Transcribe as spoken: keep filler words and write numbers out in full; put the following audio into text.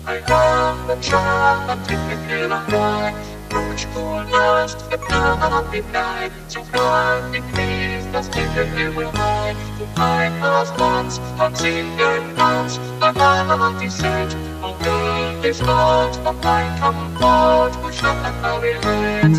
I am the child of typical of God, which cool dust, the blood of midnight, so God in peace, that's typical will hide. I pass once, unseen your thoughts, a man of descent, oh good is God, of my comfort, who shall not know it.